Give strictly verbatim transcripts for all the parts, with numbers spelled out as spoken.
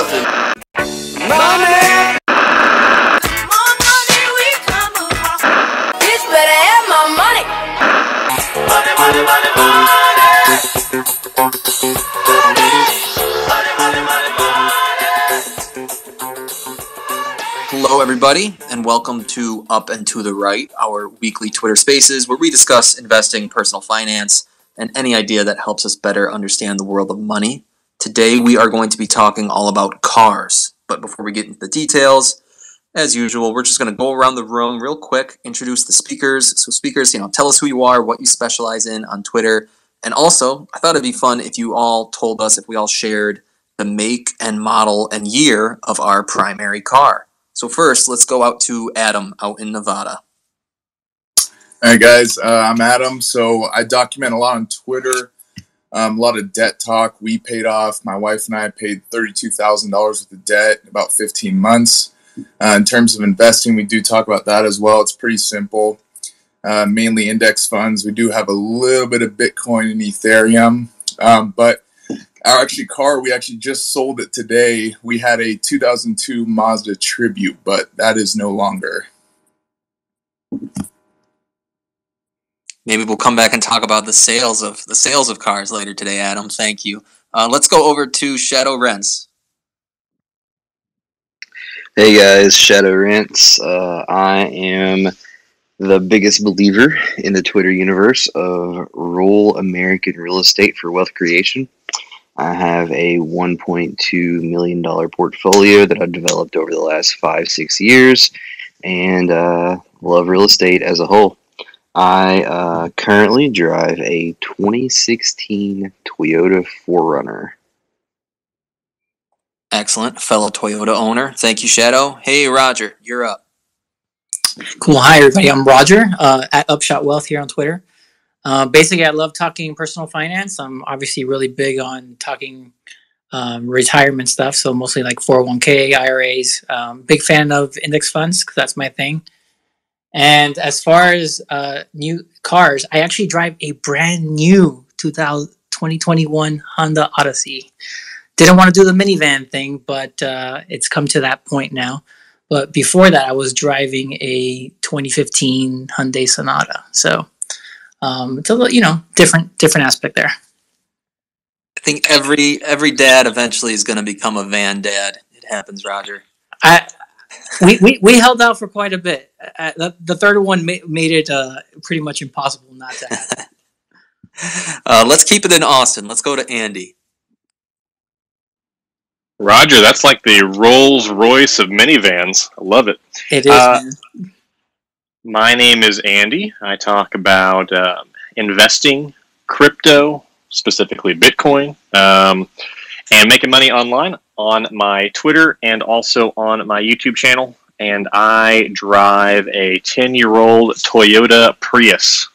nothing. Money! More money we come across. Bitch better have my money. Money, money, money, money. Money, money, money, money. Hello, everybody, and welcome to Up and to the Right, our weekly Twitter Spaces where we discuss investing, personal finance, and any idea that helps us better understand the world of money. Today, we are going to be talking all about cars. But before we get into the details, as usual, we're just going to go around the room real quick, introduce the speakers. So speakers, you know, tell us who you are, what you specialize in on Twitter. And also, I thought it'd be fun if you all told us, if we all shared the make and model and year of our primary car. So first, let's go out to Adam out in Nevada. All right, guys, uh, I'm Adam. So I document a lot on Twitter, um, a lot of debt talk. We paid off, my wife and I paid thirty-two thousand dollars worth of debt in about fifteen months. Uh, in terms of investing, we do talk about that as well. It's pretty simple, uh, mainly index funds. We do have a little bit of Bitcoin and Ethereum, um, but our actually car, we actually just sold it today. We had a two thousand two Mazda Tribute, but that is no longer. Maybe we'll come back and talk about the sales of the sales of cars later today, Adam. Thank you. Uh, let's go over to Shadow Rents. Hey guys, Shadow Rents. Uh, I am the biggest believer in the Twitter universe of rural American real estate for wealth creation. I have a one point two million dollars portfolio that I've developed over the last five, six years, and uh, love real estate as a whole. I uh, currently drive a twenty sixteen Toyota four runner. Excellent. Fellow Toyota owner. Thank you, Shadow. Hey, Roger, you're up. Cool. Hi, everybody. I'm Roger uh, at Upshot Wealth here on Twitter. Uh, basically, I love talking personal finance. I'm obviously really big on talking um, retirement stuff, so mostly like four oh one k, I R As. Um, big fan of index funds because that's my thing. And as far as uh, new cars, I actually drive a brand new twenty twenty-one Honda Odyssey. Didn't want to do the minivan thing, but uh, it's come to that point now. But before that, I was driving a twenty fifteen Hyundai Sonata. So um, it's a little, you know, different different aspect there. I think every every dad eventually is going to become a van dad. It happens, Roger. I we, we we held out for quite a bit. Uh, the, the third one ma- made it uh, pretty much impossible not to have. uh, let's keep it in Austin. Let's go to Andy. Roger, that's like the Rolls Royce of minivans. I love it. It is. Uh, man. My name is Andy. I talk about um, investing, crypto, specifically Bitcoin, um, and making money online on my Twitter and also on my YouTube channel. And I drive a ten-year-old Toyota Prius.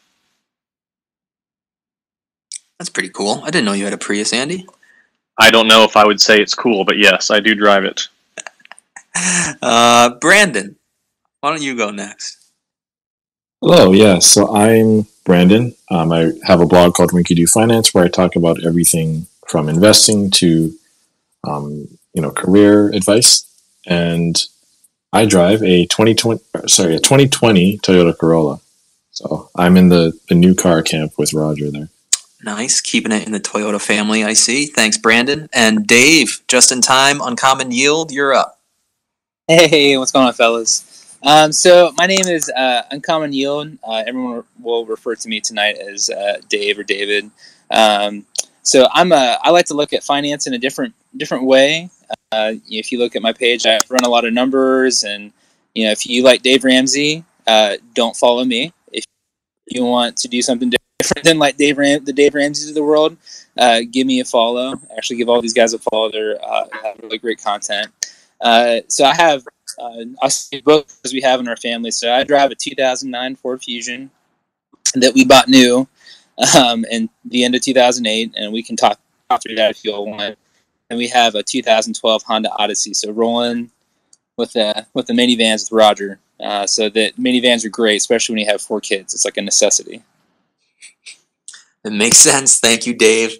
That's pretty cool. I didn't know you had a Prius, Andy. I don't know if I would say it's cool, but yes, I do drive it. Uh, Brandon, why don't you go next? Hello, yeah, so I'm Brandon. Um, I have a blog called Rinky Do Finance where I talk about everything from investing to, um, you know, career advice. And I drive a twenty twenty, sorry, a twenty twenty Toyota Corolla. So I'm in the, the new car camp with Roger there. Nice. Keeping it in the Toyota family, I see. Thanks, Brandon. And Dave, just in time, Uncommon Yield, you're up. Hey, what's going on, fellas? Um, so my name is uh, Uncommon Yield. Uh, everyone will refer to me tonight as uh, Dave or David. Um, so I'm a, I like to look at finance in a different different way. Uh, if you look at my page, I run a lot of numbers, and you know, if you like Dave Ramsey, uh, don't follow me. If you want to do something different than like Dave Ram- the Dave Ramseys of the world, uh, give me a follow. Actually, give all these guys a follow. They're uh, have really great content. Uh, so I have uh, I'll say both as we have in our family. So I drive a two thousand nine Ford Fusion that we bought new um, in the end of two thousand eight, and we can talk, talk through that if you all want. And we have a two thousand twelve Honda Odyssey. So rolling with the with the minivans with Roger. Uh, so the minivans are great, especially when you have four kids. It's like a necessity. It makes sense. Thank you, Dave.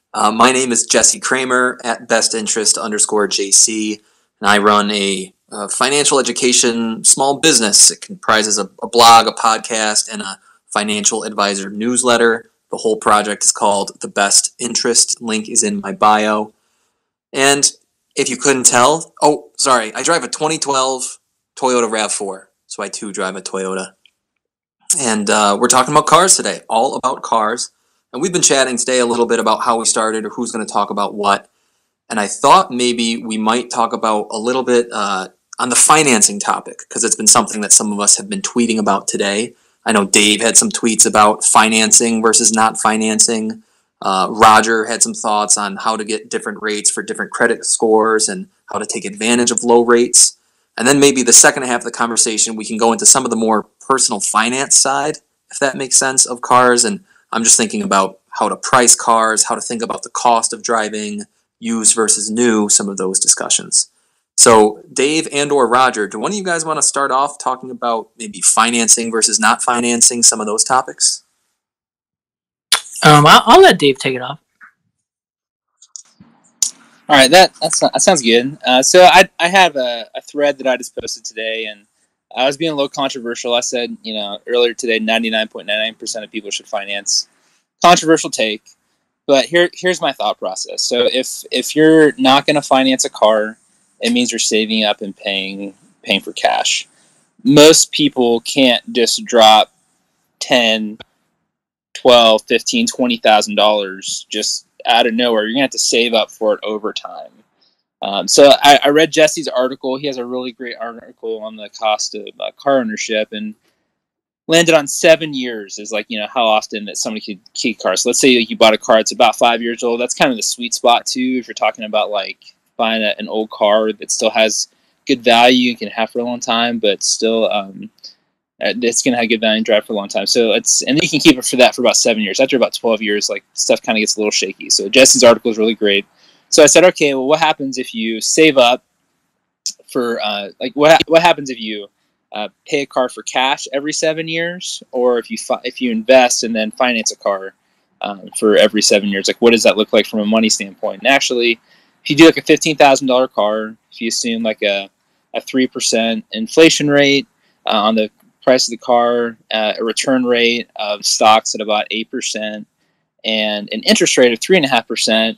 Uh, my name is Jesse Kramer at Best Interest underscore J C, and I run a, a financial education small business. It comprises a, a blog, a podcast, and a financial advisor newsletter. The whole project is called The Best Interest. Link is in my bio. And if you couldn't tell, oh, sorry, I drive a twenty twelve Toyota RAV four, so I too drive a Toyota. And uh, we're talking about cars today, all about cars. And we've been chatting today a little bit about how we started or who's going to talk about what. And I thought maybe we might talk about a little bit uh, on the financing topic, because it's been something that some of us have been tweeting about today. I know Dave had some tweets about financing versus not financing. Uh, Roger had some thoughts on how to get different rates for different credit scores and how to take advantage of low rates. And then maybe the second half of the conversation, we can go into some of the more personal finance side, if that makes sense, of cars. And I'm just thinking about how to price cars, how to think about the cost of driving, used versus new, some of those discussions. So Dave and or Roger, do one of you guys want to start off talking about maybe financing versus not financing, some of those topics? Um, I'll, I'll let Dave take it off. All right, that that's, that sounds good. Uh, so I I have a, a thread that I just posted today, and I was being a little controversial. I said, you know, earlier today, ninety-nine point nine nine percent of people should finance. Controversial take, but here here's my thought process. So if if you're not going to finance a car, it means you're saving up and paying paying for cash. Most people can't just drop ten, twelve, fifteen, twenty thousand dollars just out of nowhere. You're gonna have to save up for it over time. Um, so I, I read Jesse's article. He has a really great article on the cost of uh, car ownership, and landed on seven years is like, you know, how often that somebody could keep cars. So let's say you bought a car that's about five years old. That's kind of the sweet spot too. If you're talking about like buying a, an old car that still has good value and can have for a long time, but still um, it's going to have good value and drive for a long time. So it's, and then you can keep it for that for about seven years. After about twelve years, like stuff kind of gets a little shaky. So Jesse's article is really great. So I said, okay, well, what happens if you save up for, uh, like what, what happens if you uh, pay a car for cash every seven years, or if you, fi- if you invest and then finance a car um, for every seven years, like what does that look like from a money standpoint? And actually, if you do like a fifteen thousand dollars car, if you assume like a, a three percent inflation rate uh, on the price of the car, uh, a return rate of stocks at about eight percent, and an interest rate of three point five percent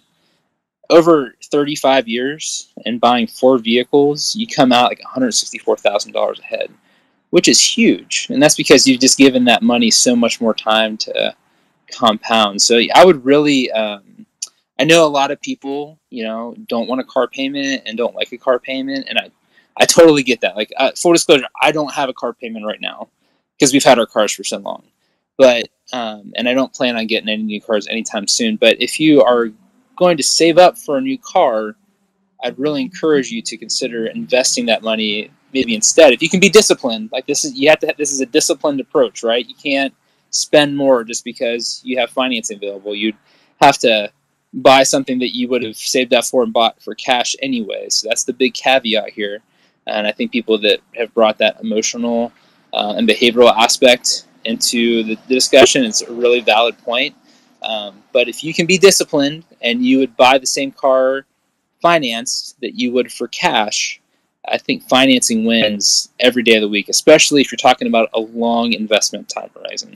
over thirty-five years, and buying four vehicles, you come out like one hundred sixty-four thousand dollars ahead, which is huge. And that's because you've just given that money so much more time to compound. So I would really, um, I know a lot of people, you know, don't want a car payment and don't like a car payment, and I I totally get that. Like, uh, full disclosure, I don't have a car payment right now because we've had our cars for so long. But, um, and I don't plan on getting any new cars anytime soon. But if you are going to save up for a new car, I'd really encourage you to consider investing that money maybe instead. If you can be disciplined, like this is, you have to have, this is a disciplined approach, right? You can't spend more just because you have financing available. You'd have to buy something that you would have saved up for and bought for cash anyway. So that's the big caveat here. And I think people that have brought that emotional uh, and behavioral aspect into the discussion, it's a really valid point. Um, but if you can be disciplined and you would buy the same car financed that you would for cash, I think financing wins every day of the week, especially if you're talking about a long investment time horizon.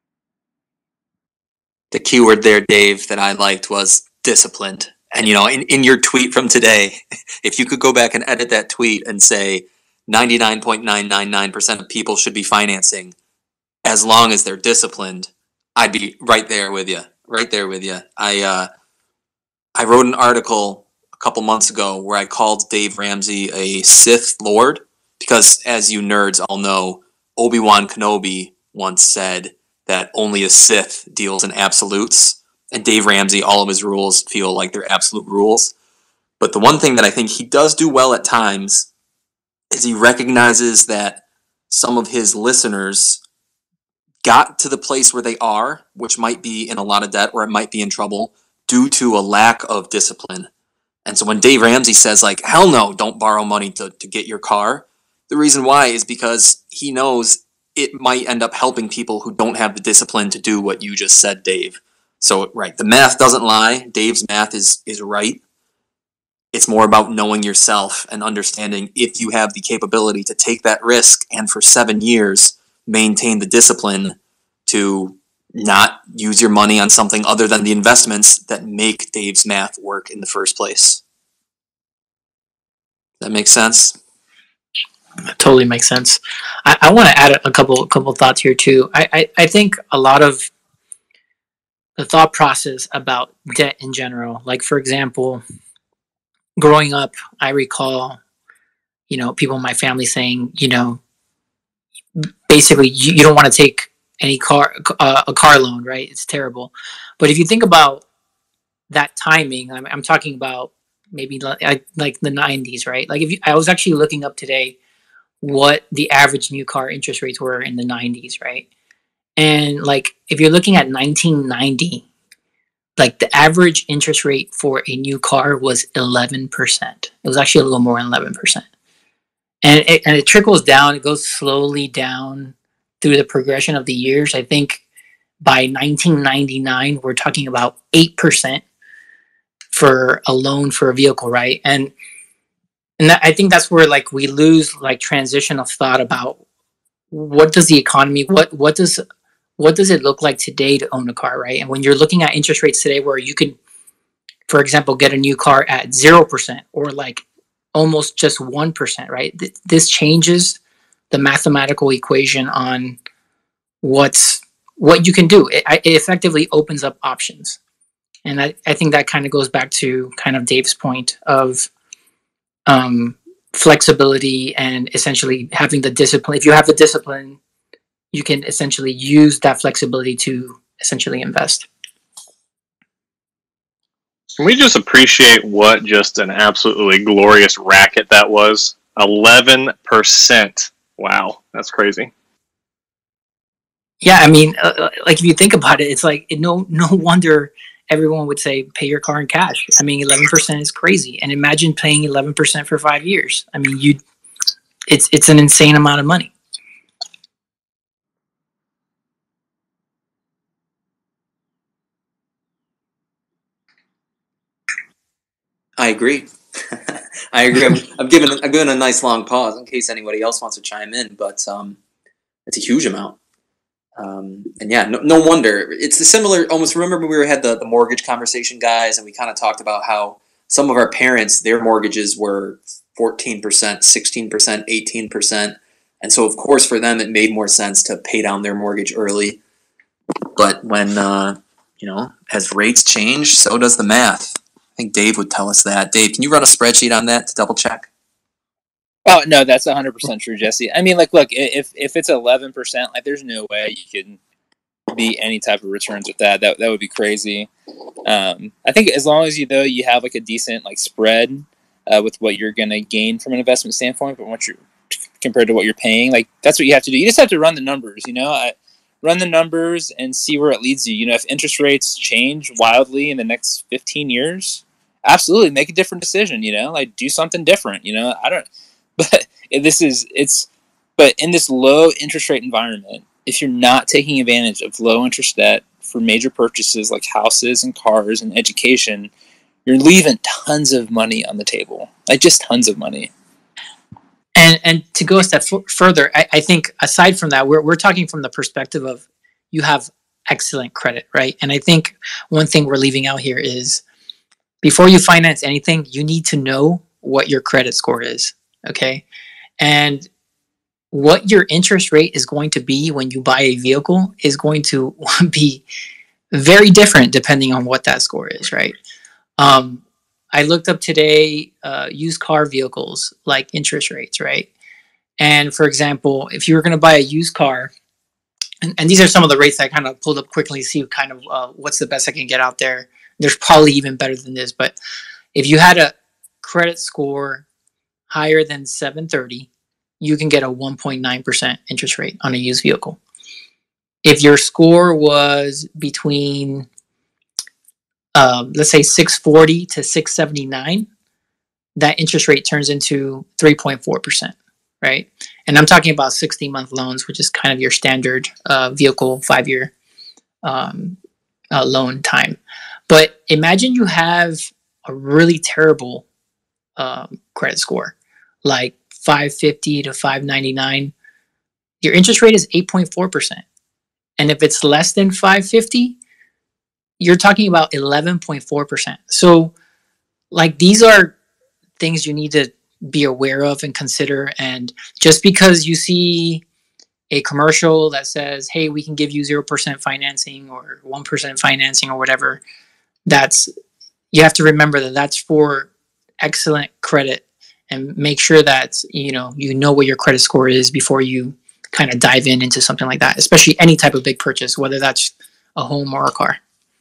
The keyword there, Dave, that I liked was disciplined. And, you know, in, in your tweet from today, if you could go back and edit that tweet and say ninety-nine point nine nine nine percent of people should be financing as long as they're disciplined, I'd be right there with you. Right there with you. I, uh, I wrote an article a couple months ago where I called Dave Ramsey a Sith Lord because, as you nerds all know, Obi-Wan Kenobi once said that only a Sith deals in absolutes. And Dave Ramsey, all of his rules feel like they're absolute rules. But the one thing that I think he does do well at times is he recognizes that some of his listeners got to the place where they are, which might be in a lot of debt or it might be in trouble due to a lack of discipline. And so when Dave Ramsey says, like, hell no, don't borrow money to, to get your car, the reason why is because he knows it might end up helping people who don't have the discipline to do what you just said, Dave. So, right, the math doesn't lie. Dave's math is is right. It's more about knowing yourself and understanding if you have the capability to take that risk and for seven years maintain the discipline to not use your money on something other than the investments that make Dave's math work in the first place. That makes sense? Totally makes sense. I, I want to add a couple couple thoughts here too. I, I, I think a lot of the thought process about debt in general, like for example, growing up, I recall, you know, people in my family saying, you know, basically you, you don't want to take any car uh, a car loan, right? It's terrible. But if you think about that timing, I'm, I'm talking about maybe like, like the nineties, right? Like if you, I was actually looking up today what the average new car interest rates were in the nineties, right? And like if you're looking at nineteen ninety, like the average interest rate for a new car was eleven percent. It was actually a little more than eleven percent. And it, and it trickles down, it goes slowly down through the progression of the years. I think by nineteen ninety-nine, we're talking about eight percent for a loan for a vehicle, right? And and that, I think that's where like we lose like transition of thought about what does the economy, what what does what does it look like today to own a car, right? And when you're looking at interest rates today, where you can, for example, get a new car at zero percent or like almost just one percent, right? Th- this changes the mathematical equation on what's what you can do. It, it effectively opens up options. And I, I think that kind of goes back to kind of Dave's point of um, flexibility and essentially having the discipline. If you have the discipline, you can essentially use that flexibility to essentially invest. Can we just appreciate what just an absolutely glorious racket that was? eleven percent. Wow, that's crazy. Yeah, I mean, uh, like if you think about it, it's like it, no no wonder everyone would say pay your car in cash. I mean, eleven percent is crazy, and imagine paying eleven percent for five years. I mean, you, it's it's an insane amount of money. I agree. I agree. I'm, I'm giving I'm giving a nice long pause in case anybody else wants to chime in, but um, it's a huge amount. Um, and yeah, no, no wonder. It's the similar, almost remember when we had the, the mortgage conversation, guys, and we kind of talked about how some of our parents, their mortgages were fourteen percent, sixteen percent, eighteen percent. And so, of course, for them, it made more sense to pay down their mortgage early. But when, uh, you know, as rates change, so does the math. I think Dave would tell us that. Dave, can you run a spreadsheet on that to double check? Oh no, that's one hundred percent true, Jesse. I mean, like, look, if if it's eleven percent, like, there's no way you can beat any type of returns with that. That that would be crazy. Um, I think as long as you though you have like a decent like spread uh, with what you're gonna gain from an investment standpoint, but what you're compared to what you're paying, like that's what you have to do. You just have to run the numbers, you know. I, run the numbers and see where it leads you. You know, if interest rates change wildly in the next fifteen years, absolutely make a different decision. You know, like do something different. You know, I don't. But this is it's. But in this low interest rate environment, if you're not taking advantage of low interest debt for major purchases like houses and cars and education, you're leaving tons of money on the table. Like just tons of money. And and to go a step f- further, I, I think aside from that, we're we're talking from the perspective of you have excellent credit, right? And I think one thing we're leaving out here is before you finance anything, you need to know what your credit score is, okay? And what your interest rate is going to be when you buy a vehicle is going to be very different depending on what that score is, right? Um, I looked up today uh, used car vehicles, like interest rates, right? And for example, if you were going to buy a used car, and, and these are some of the rates I kind of pulled up quickly to see kind of uh, what's the best I can get out there. There's probably even better than this, but if you had a credit score higher than seven thirty, you can get a one point nine percent interest rate on a used vehicle. If your score was between, um, let's say, six forty to six seventy-nine, that interest rate turns into three point four percent, right? And I'm talking about sixty month loans, which is kind of your standard uh, vehicle five year um, uh, loan time. But imagine you have a really terrible um, credit score, like five fifty to five ninety-nine. Your interest rate is eight point four percent. And if it's less than five fifty, you're talking about eleven point four percent. So, like, these are things you need to be aware of and consider. And just because you see a commercial that says, hey, we can give you zero percent financing or one percent financing or whatever, that's, you have to remember that that's for excellent credit, and make sure that, you know, you know what your credit score is before you kind of dive in into something like that, especially any type of big purchase, whether that's a home or a car.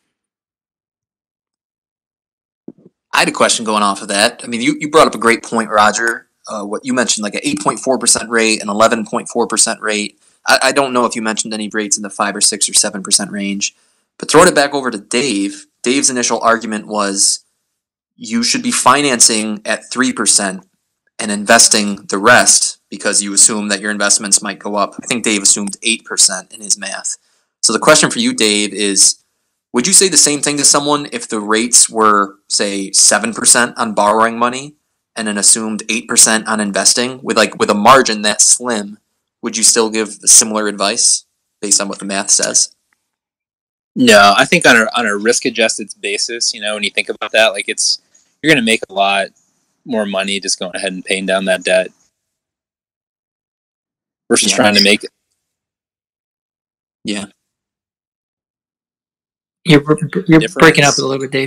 I had a question going off of that. I mean, you, you brought up a great point, Roger. Uh, what you mentioned, like an eight point four percent rate, an eleven point four percent rate. I, I don't know if you mentioned any rates in the five or six or seven percent range, but throwing it back over to Dave, Dave's initial argument was you should be financing at three percent and investing the rest because you assume that your investments might go up. I think Dave assumed eight percent in his math. So the question for you, Dave, is would you say the same thing to someone if the rates were, say, seven percent on borrowing money and an assumed eight percent on investing with like with a margin that slim? Would you still give similar advice based on what the math says? No, I think on a on a risk adjusted basis, you know, when you think about that, like it's you're going to make a lot more money just going ahead and paying down that debt versus Yeah. trying to make it. Yeah. You're you're Difference. breaking up a little bit, Dave.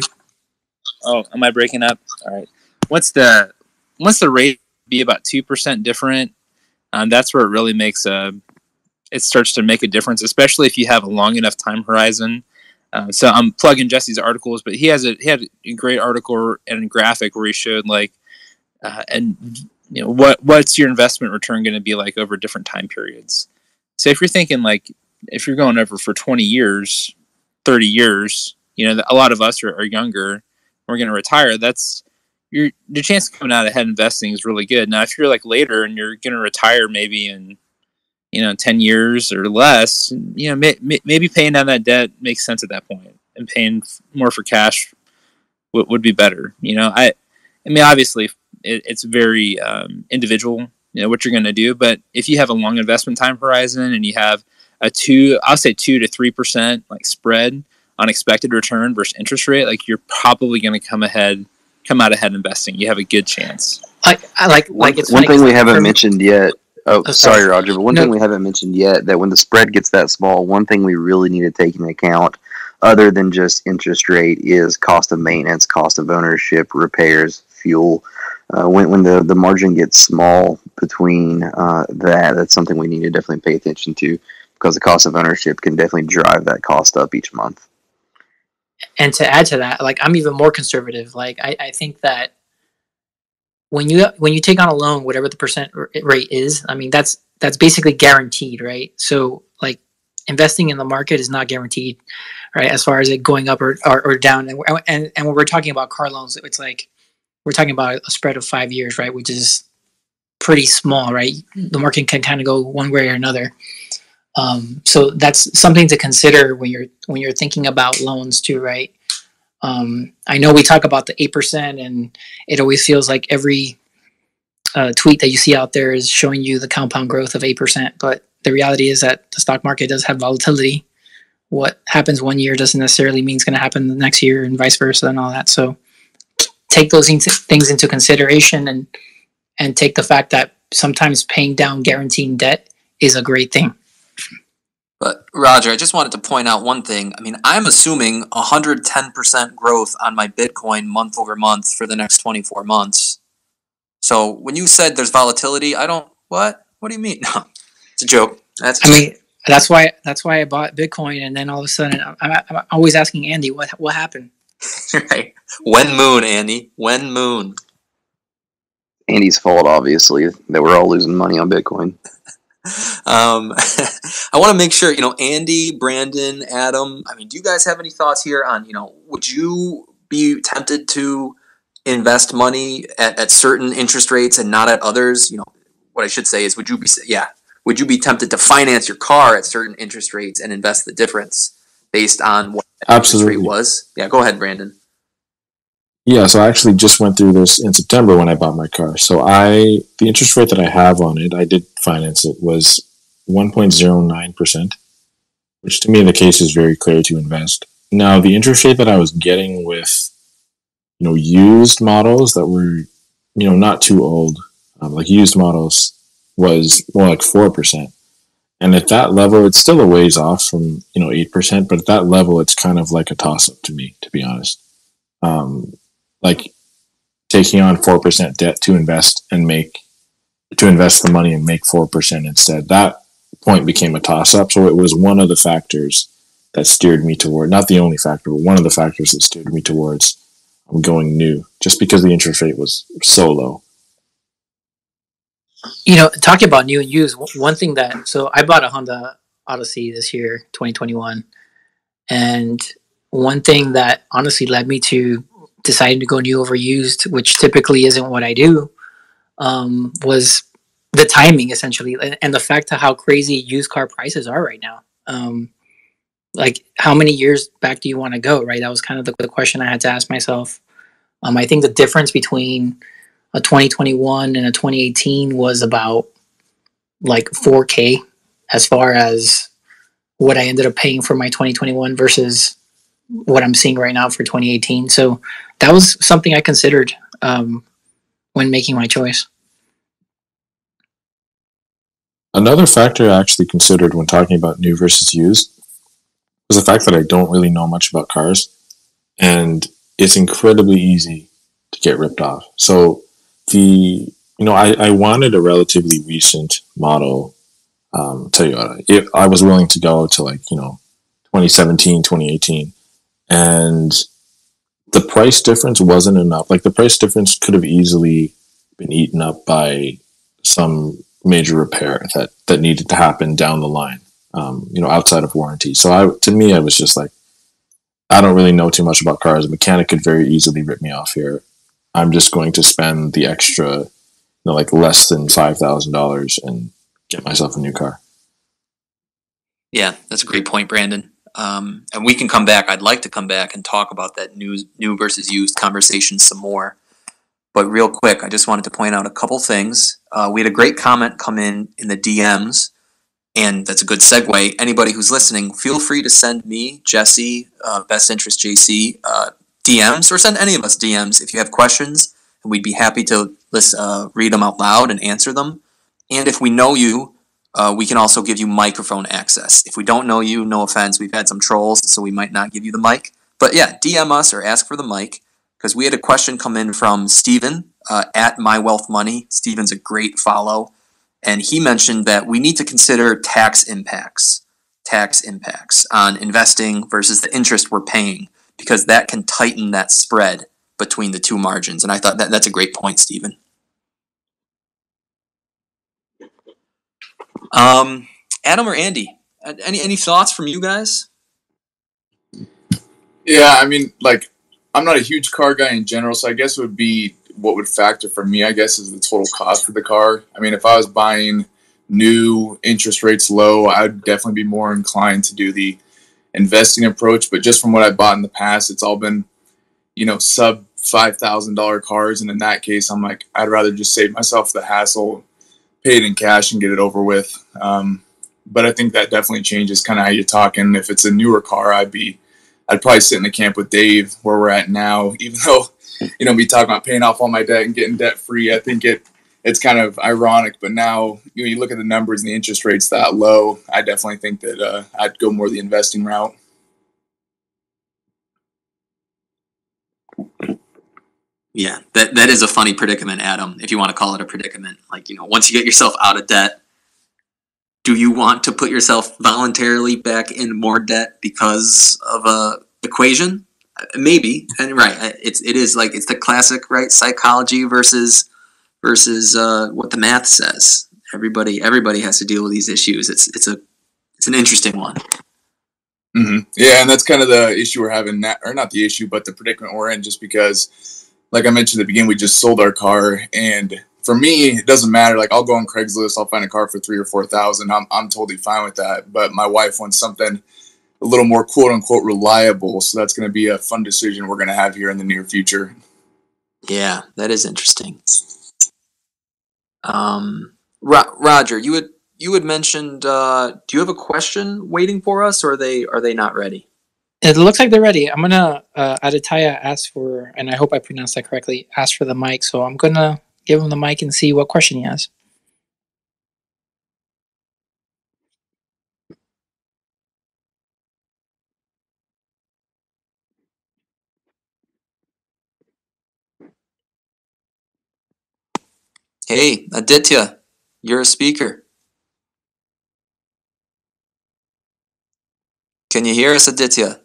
Oh, am I breaking up? All right. What's the once the rate be about two percent different? Um, that's where it really makes a. It starts to make a difference, especially if you have a long enough time horizon. Uh, so I'm plugging Jesse's articles, but he has a he had a great article and a graphic where he showed like, uh, and you know what what's your investment return going to be like over different time periods. So if you're thinking like if you're going over for twenty years, thirty years, you know, a lot of us are, are younger. We're going to retire. That's your your chance of coming out ahead investing is really good. Now, if you're like later and you're going to retire maybe in you know ten years or less, you know, may, may, maybe paying down that debt makes sense at that point, and paying more for cash would, would be better. You know, I I mean, obviously it, it's very um, individual, you know, what you're going to do. But if you have a long investment time horizon and you have a two, I'll say two to three percent like spread on expected return versus interest rate, like you're probably going to come ahead, come out ahead investing. You have a good chance. I, I like One, like it's one funny thing we 'cause haven't for me- mentioned yet. Oh, Oh, sorry, sorry. Roger. But one No. thing we haven't mentioned yet, that when the spread gets that small, one thing we really need to take into account, other than just interest rate, is cost of maintenance, cost of ownership, repairs, fuel. Uh, when when the, the margin gets small between uh, that, that's something we need to definitely pay attention to, because the cost of ownership can definitely drive that cost up each month. And to add to that, like I'm even more conservative. Like I, I think that when you when you take on a loan, whatever the percent r- rate is, I mean that's that's basically guaranteed, right? So like investing in the market is not guaranteed, right? As far as it going up or or, or down, and, and and when we're talking about car loans, it's like we're talking about a spread of five years, right? Which is pretty small, right? The market can kind of go one way or another. Um, so that's something to consider when you're when you're thinking about loans too, right? Um, I know we talk about the eight percent, and it always feels like every uh, tweet that you see out there is showing you the compound growth of eight percent. But the reality is that the stock market does have volatility. What happens one year doesn't necessarily mean it's going to happen the next year, and vice versa, and all that. So take those things into consideration, and and take the fact that sometimes paying down guaranteed debt is a great thing. But Roger, I just wanted to point out one thing. I mean, I'm assuming one hundred ten percent growth on my Bitcoin month over month for the next twenty-four months. So when you said there's volatility, I don't, what? What do you mean? No, it's a joke. That's I mean, that's why that's why I bought Bitcoin, and then all of a sudden, I'm, I'm always asking Andy, what what happened? right. When moon, Andy? When moon? Andy's fault, obviously, that we're all losing money on Bitcoin. Um, I want to make sure, you know, Andy, Brandon, Adam, I mean, do you guys have any thoughts here on, you know, would you be tempted to invest money at, at certain interest rates and not at others? You know, what I should say is, would you be, yeah, would you be tempted to finance your car at certain interest rates and invest the difference based on what the interest rate Absolutely. was? Yeah, go ahead, Brandon. Yeah, so I actually just went through this in September when I bought my car. So I the interest rate that I have on it, I did finance it, was one point zero nine percent, which to me in the case is very clear to invest. Now, the interest rate that I was getting with, you know, used models that were, you know, not too old, um, like used models, was more like four percent. And at that level, it's still a ways off from, you know, eight percent, but at that level, it's kind of like a toss up to me, to be honest. Um, like taking on four percent debt to invest and make, to invest the money and make four percent instead. That point became a toss up. So it was one of the factors that steered me toward, not the only factor, but one of the factors that steered me towards going new, just because the interest rate was so low. You know, talking about new and used, one thing that, so I bought a Honda Odyssey this year, twenty twenty-one. And one thing that honestly led me to deciding to go new over used, which typically isn't what I do, um, was the timing essentially. And the fact of how crazy used car prices are right now. Um, like how many years back do you want to go? Right. That was kind of the, the question I had to ask myself. Um, I think the difference between a twenty twenty-one and a twenty eighteen was about like four K as far as what I ended up paying for my twenty twenty-one versus what I'm seeing right now for twenty eighteen. So that was something I considered um, when making my choice. Another factor I actually considered when talking about new versus used was the fact that I don't really know much about cars, and it's incredibly easy to get ripped off. So the, you know, I, I wanted a relatively recent model um, Toyota. It, I was willing to go to like, you know, twenty seventeen, twenty eighteen. And the price difference wasn't enough. Like the price difference could have easily been eaten up by some major repair that, that needed to happen down the line, um, you know, outside of warranty. So I, to me, I was just like, I don't really know too much about cars. A mechanic could very easily rip me off here. I'm just going to spend the extra, you know, like less than five thousand dollars and get myself a new car. Yeah, that's a great point, Brandon. Um, and we can come back. I'd like to come back and talk about that new, new versus used conversation some more. But real quick, I just wanted to point out a couple things. Uh, we had a great comment come in in the D Ms, and that's a good segue. Anybody who's listening, feel free to send me, Jesse, uh, Best Interest J C, uh, D Ms, or send any of us D Ms if you have questions, and we'd be happy to list, uh, read them out loud and answer them. And if we know you, uh, we can also give you microphone access. If we don't know you, no offense, we've had some trolls, so we might not give you the mic. But yeah, D M us or ask for the mic, because we had a question come in from Steven uh, at My Wealth Money. Steven's a great follow. And he mentioned that we need to consider tax impacts, tax impacts on investing versus the interest we're paying, because that can tighten that spread between the two margins. And I thought that that's a great point, Stephen. Um, Adam or Andy, any any thoughts from you guys? Yeah, I mean, like, I'm not a huge car guy in general, so I guess it would be what would factor for me, I guess, is the total cost of the car. I mean, if I was buying new, interest rates low, I'd definitely be more inclined to do the investing approach. But just from what I bought in the past, it's all been, you know, sub five thousand dollars cars. And in that case, I'm like, I'd rather just save myself the hassle, pay it in cash and get it over with. Um, but I think that definitely changes kind of how you're talking. If it's a newer car, I'd be, I'd probably sit in the camp with Dave where we're at now, even though, you know, we talk about paying off all my debt and getting debt free. I think it, it's kind of ironic, but now you know, you look at the numbers and the interest rates that low, I definitely think that uh, I'd go more the investing route. Yeah, that that is a funny predicament, Adam, if you want to call it a predicament. Like, you know, once you get yourself out of debt, do you want to put yourself voluntarily back in more debt because of a equation? Maybe. And right, it's it is like it's the classic, right, psychology versus versus uh, what the math says. Everybody everybody has to deal with these issues. It's it's a it's an interesting one. Mm-hmm. Yeah, and that's kind of the issue we're having, that, or not the issue, but the predicament we're in, just because, like I mentioned at the beginning, we just sold our car, and for me, it doesn't matter. Like, I'll go on Craigslist, I'll find a car for three or four thousand. I'm I'm totally fine with that. But my wife wants something a little more quote unquote reliable. So that's going to be a fun decision we're going to have here in the near future. Yeah, that is interesting. Um, Ro- Roger, you had you had mentioned. Uh, do you have a question waiting for us, or are they are they not ready? It looks like they're ready. I'm gonna uh, Aditya ask for, and I hope I pronounced that correctly. Ask for the mic, so I'm gonna give him the mic and see what question he has. Hey, Aditya, you're a speaker. Can you hear us, Aditya?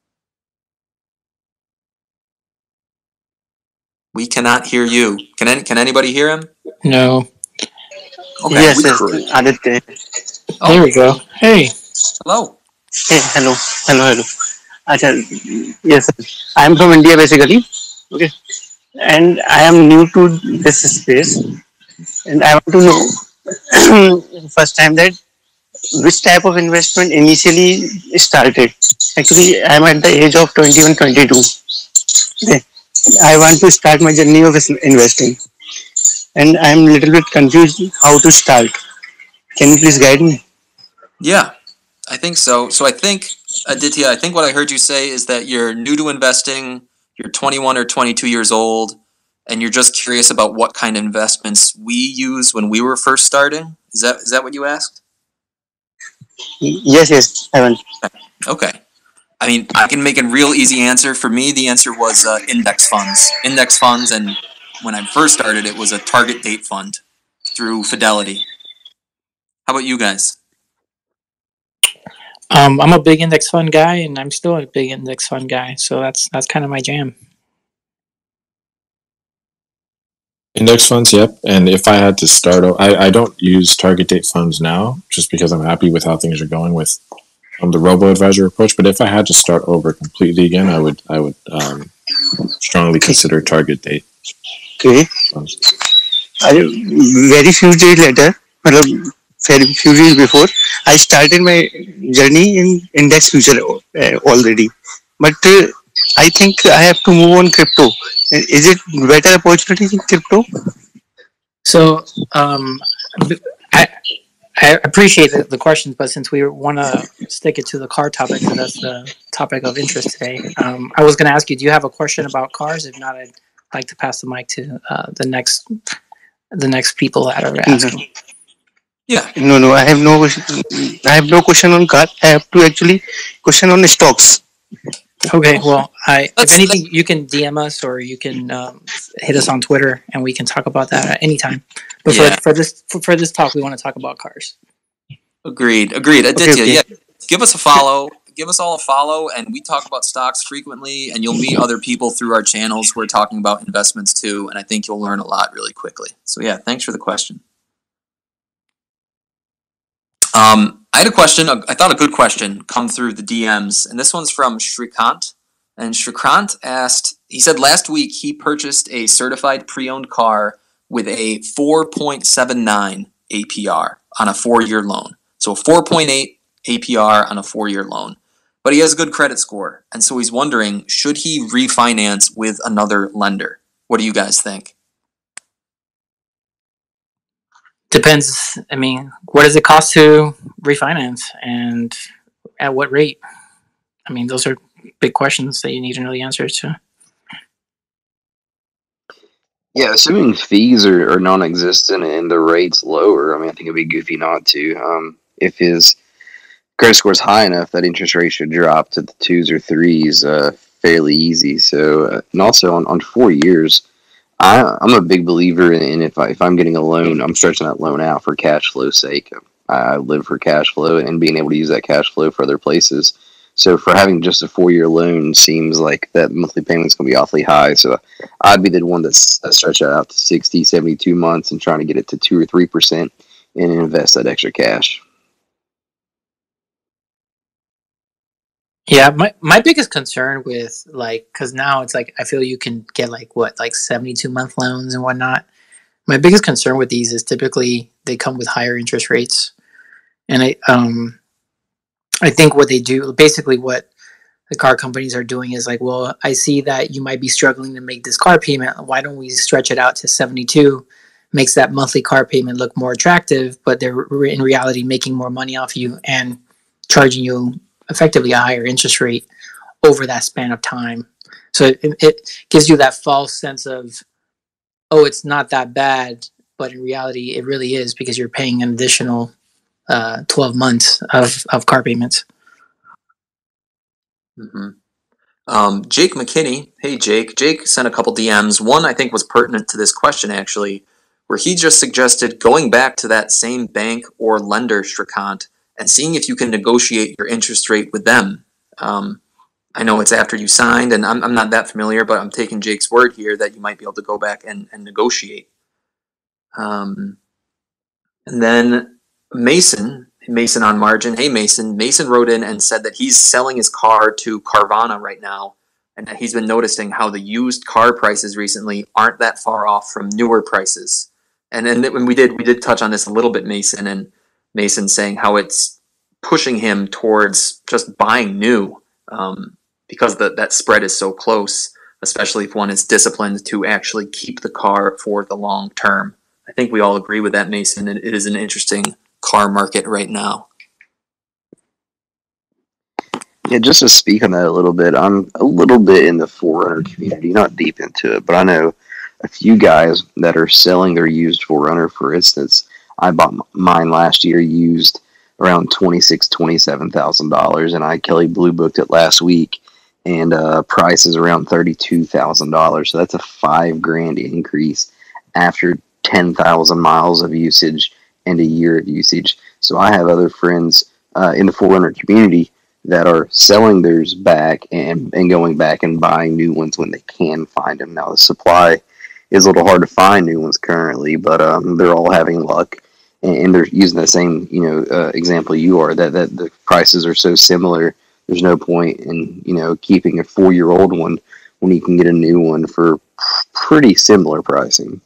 We cannot hear you. Can any, can anybody hear him? No. Okay. Yes, We, yes, Aditya. oh, There we go. Hey. hello. Hey, hello, hello, hello. Acha, yes, I am from India basically. Okay, and I am new to this space, and I want to know first time that which type of investment initially started. Actually, I am at the age of twenty-one, twenty-two. Okay. I want to start my journey of investing, and I am a little bit confused how to start. Can you please guide me? Yeah, I think so. So I think, Aditya, I think what I heard you say is that you're new to investing, you're twenty-one or twenty-two years old, and you're just curious about what kind of investments we used when we were first starting. Is that is that what you asked? Yes, yes, I want. Okay. I mean, I can make a real easy answer. For me, the answer was uh, index funds. Index funds, and when I first started, it was a target date fund through Fidelity. How about you guys? Um, I'm a big index fund guy, and I'm still a big index fund guy. So that's that's kind of my jam. Index funds, yep. And if I had to start, I, I don't use target date funds now just because I'm happy with how things are going with um, the robo advisor approach. But if I had to start over completely again, I would I would um, strongly consider target date Okay. funds. I, very few days later, मतलब very few days before, I started my journey in index future uh, already. But uh, I think I have to move on crypto. Is it better opportunity in crypto? So um, I I appreciate the, the questions, but since we want to stick it to the car topic, because that's the topic of interest today, um, I was going to ask you: do you have a question about cars? If not, I'd like to pass the mic to uh, the next the next people that are asking. Yeah. No, no, I have no question. I have no question on car. I have to actually question on stocks. Okay, well, I if Let's, anything, you can D M us or you can um, hit us on Twitter, and we can talk about that at any time. But Yeah. for, for this for, for this talk, we want to talk about cars. Agreed. Agreed. Aditya, Okay, okay. yeah. Give us a follow. Give us all a follow, and we talk about stocks frequently, and you'll meet other people through our channels who are talking about investments too, and I think you'll learn a lot really quickly. So yeah, thanks for the question. Um, I had a question, I thought a good question, come through the D Ms, and this one's from Shrikant. And Shrikant asked, he said last week he purchased a certified pre-owned car with a four point seven nine A P R on a four-year loan. So a four point eight A P R on a four-year loan. But he has a good credit score, and so he's wondering, should he refinance with another lender? What do you guys think? Depends. I mean, what does it cost to refinance, and at what rate? I mean, those are big questions that you need to know the answers to. Yeah, assuming fees are, are non-existent and the rates lower, I mean, I think it'd be goofy not to. Um, if his credit score is high enough, that interest rate should drop to the twos or threes uh, fairly easy. So, uh, and also on, on four years, I, I'm a big believer in, in if I, if I'm getting a loan, I'm stretching that loan out for cash flow's sake. I, I live for cash flow and being able to use that cash flow for other places. So for having just a four year loan seems like that monthly payment's going to be awfully high. So I'd be the one that's that stretch that out to sixty, seventy-two months and trying to get it to two or three percent and invest that extra cash. Yeah, my my biggest concern with like, because now it's like I feel you can get like what like seventy-two month loans and whatnot. My biggest concern with these is typically they come with higher interest rates, and I um I think what they do, basically what the car companies are doing is like, well, I see that you might be struggling to make this car payment. Why don't we stretch it out to seventy-two? Makes that monthly car payment look more attractive, but they're in reality making more money off you and charging you effectively a higher interest rate over that span of time. So it, it gives you that false sense of, oh, it's not that bad, but in reality, it really is because you're paying an additional uh, twelve months of, of car payments. Mm-hmm. Um, Jake McKinney, hey Jake. Jake sent a couple D Ms. One I think was pertinent to this question actually, where he just suggested going back to that same bank or lender, Stracant, and seeing if you can negotiate your interest rate with them. Um, I know it's after you signed, and I'm, I'm not that familiar, but I'm taking Jake's word here that you might be able to go back and, and negotiate. Um, and then Mason, Mason on margin. Hey, Mason. Mason wrote in and said that he's selling his car to Carvana right now, and that he's been noticing how the used car prices recently aren't that far off from newer prices. And then when we did, we did touch on this a little bit, Mason, and Mason saying how it's pushing him towards just buying new um, because the, that spread is so close, especially if one is disciplined to actually keep the car for the long term. I think we all agree with that, Mason. It is an interesting car market right now. Yeah, just to speak on that a little bit, I'm a little bit in the four runner community, not deep into it, but I know a few guys that are selling their used four runner. For instance, I bought mine last year used around twenty-six, twenty-seven thousand dollars, and I Kelly Blue booked it last week, and uh, price is around thirty-two thousand dollars. So that's a five grand increase after ten thousand miles of usage and a year of usage. So I have other friends uh, in the four runner community that are selling theirs back and, and going back and buying new ones when they can find them. Now, the supply is a little hard to find new ones currently, but um, they're all having luck. And, and they're using the same, you know, uh, example you are, that, that the prices are so similar. There's no point in, you know, keeping a four-year-old one when you can get a new one for pretty similar pricing.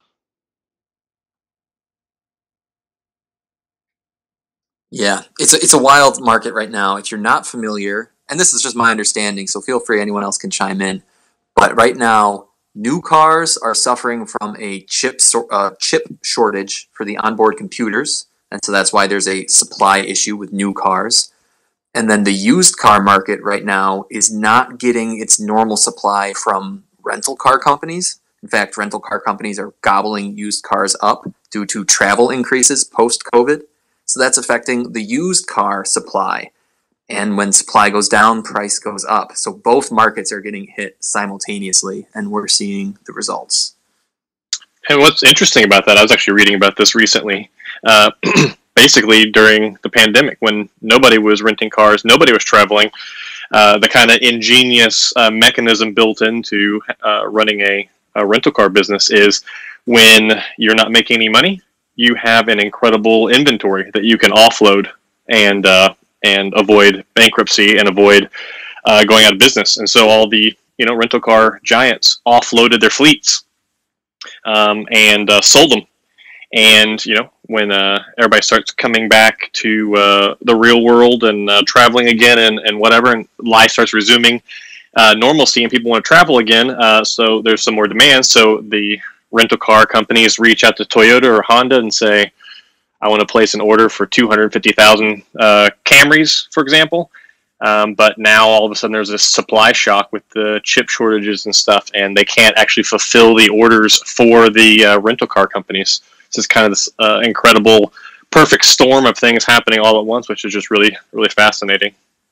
Yeah, it's a, it's a wild market right now. If you're not familiar, and this is just my understanding, so feel free, anyone else can chime in. But right now, new cars are suffering from a chip so, uh, chip shortage for the onboard computers, and so that's why there's a supply issue with new cars. And then the used car market right now is not getting its normal supply from rental car companies. In fact, rental car companies are gobbling used cars up due to travel increases post-COVID. So that's affecting the used car supply. And when supply goes down, price goes up. So both markets are getting hit simultaneously, and we're seeing the results. And what's interesting about that, I was actually reading about this recently. Uh, basically, during the pandemic, when nobody was renting cars, nobody was traveling, uh, the kind of ingenious uh, mechanism built into uh, running a, a rental car business is when you're not making any money, you have an incredible inventory that you can offload and uh, and avoid bankruptcy and avoid uh, going out of business. And so all the you know rental car giants offloaded their fleets um, and uh, sold them. And you know when uh, everybody starts coming back to uh, the real world and uh, traveling again and, and whatever, and life starts resuming uh, normalcy, and people want to travel again, uh, so there's some more demand. So the rental car companies reach out to Toyota or Honda and say, I want to place an order for two hundred fifty thousand uh, Camrys, for example. Um, but now all of a sudden there's this supply shock with the chip shortages and stuff, and they can't actually fulfill the orders for the uh, rental car companies. So it's kind of this uh, incredible, perfect storm of things happening all at once, which is just really, really fascinating.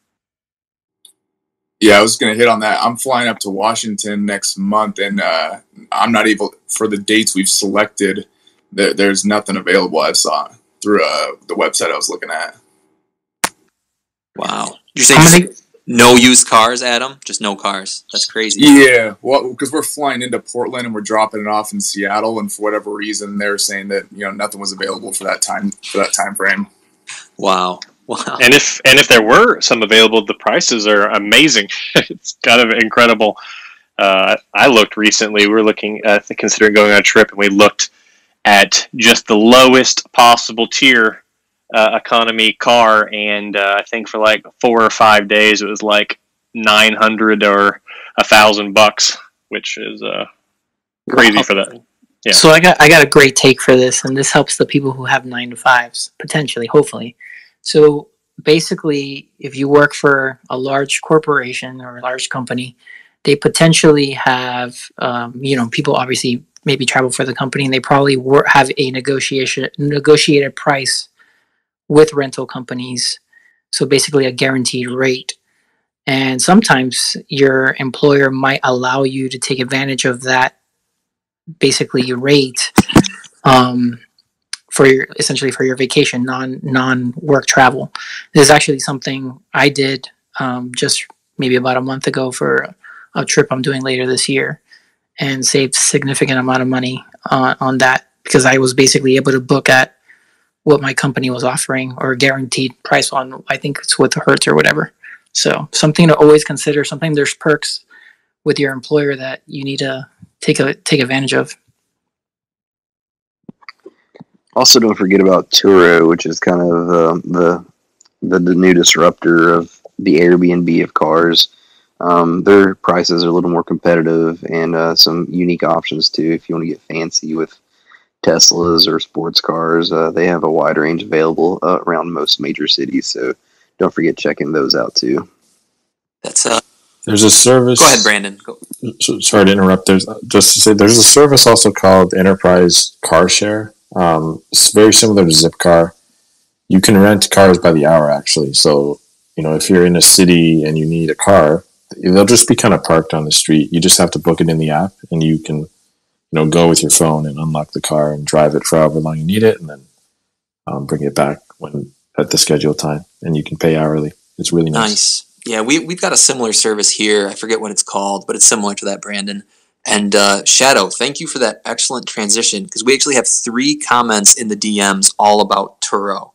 Yeah, I was going to hit on that. I'm flying up to Washington next month, and uh, I'm not able, for the dates we've selected, there, there's nothing available I saw through uh, the website I was looking at. Wow. You're saying no used cars, Adam? Just no cars. That's crazy. Yeah, well, because we're flying into Portland and we're dropping it off in Seattle, and for whatever reason, they're saying that you know nothing was available for that time for that time frame. Wow. Wow. And if and if there were some available, the prices are amazing. It's kind of incredible. Uh, I looked recently. We were looking at considering going on a trip, and we looked at just the lowest possible tier uh, economy car, and uh, I think for like four or five days it was like nine hundred or a thousand bucks, which is uh, crazy Wow. for that. Yeah. So I got I got a great take for this, and this helps the people who have nine to fives potentially, hopefully. So basically, if you work for a large corporation or a large company, they potentially have, um, you know, people obviously maybe travel for the company, and they probably wor- have a negotiation negotiated price with rental companies. So basically, a guaranteed rate. And sometimes your employer might allow you to take advantage of that basically rate, um, for your essentially for your vacation, non non work travel. This is actually something I did, um, just maybe about a month ago for a trip I'm doing later this year, and saved significant amount of money uh, on that because I was basically able to book at what my company was offering or guaranteed price on. I think it's with Hertz or whatever. So something to always consider. Something there's perks with your employer that you need to take a take advantage of. Also, don't forget about Turo, which is kind of um, the, the the new disruptor of the Airbnb of cars. Um, their prices are a little more competitive and uh, some unique options too. If you want to get fancy with Teslas or sports cars, uh, they have a wide range available uh, around most major cities. So don't forget checking those out too. That's uh. There's a service. Go ahead, Brandon. Go. Sorry to interrupt. There's just to say there's a service also called Enterprise Car Share. Um, it's very similar to Zipcar. You can rent cars by the hour actually. So you know if you're in a city and you need a car, they'll just be kind of parked on the street. You just have to book it in the app, and you can you know go with your phone and unlock the car and drive it for however long you need it, and then um, bring it back when at the scheduled time, and you can pay hourly. It's really nice. Nice. Yeah, we, we've got a similar service here. I forget what it's called, but it's similar to that, Brandon. And uh, Shadow, thank you for that excellent transition, because we actually have three comments in the D Ms all about Turo.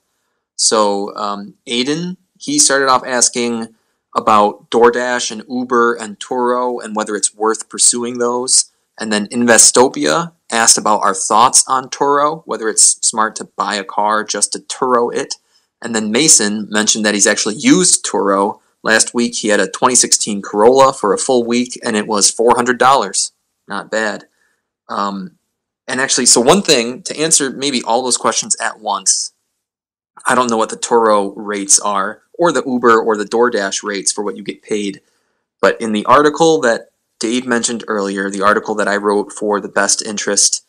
So um, Aiden, he started off asking about DoorDash and Uber and Turo and whether it's worth pursuing those. And then Investopia asked about our thoughts on Turo, whether it's smart to buy a car just to Turo it. And then Mason mentioned that he's actually used Turo. Last week, he had a twenty sixteen Corolla for a full week, and it was four hundred dollars. Not bad. Um, and actually, so one thing, to answer maybe all those questions at once, I don't know what the Turo rates are, or the Uber or the DoorDash rates for what you get paid. But in the article that Dave mentioned earlier, the article that I wrote for the best interest,